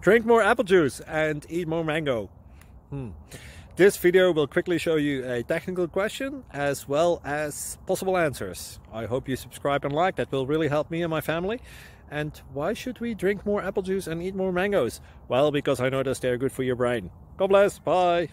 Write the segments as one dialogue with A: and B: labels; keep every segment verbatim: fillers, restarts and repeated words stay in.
A: Drink more apple juice and eat more mango. Hmm. This video will quickly show you a technical question as well as possible answers. I hope you subscribe and like, that will really help me and my family. And why should we drink more apple juice and eat more mangoes? Well, because I noticed they're good for your brain. God bless, bye!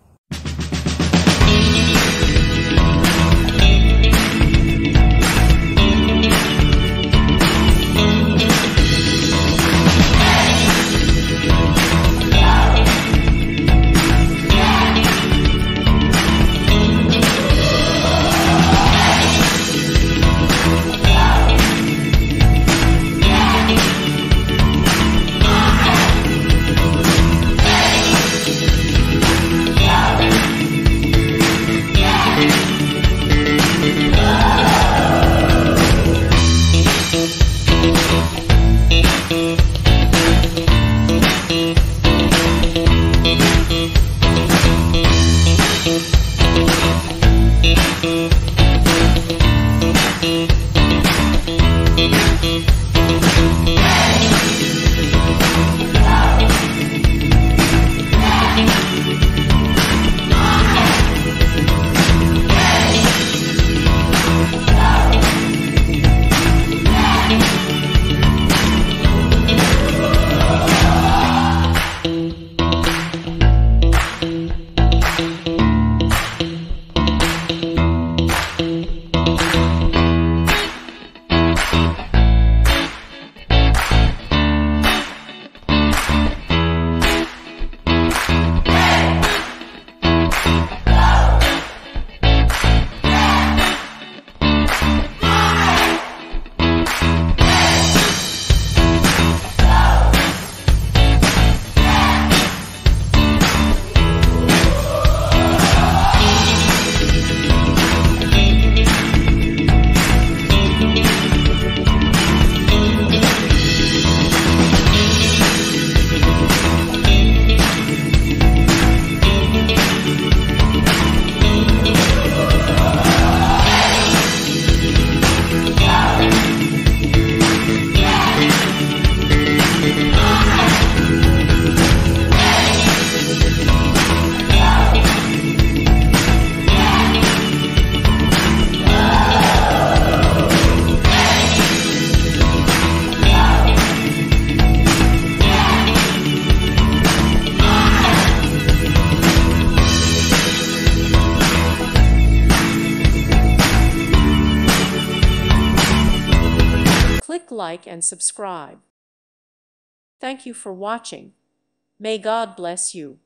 B: Click like and subscribe. Thank you for watching. May God bless you.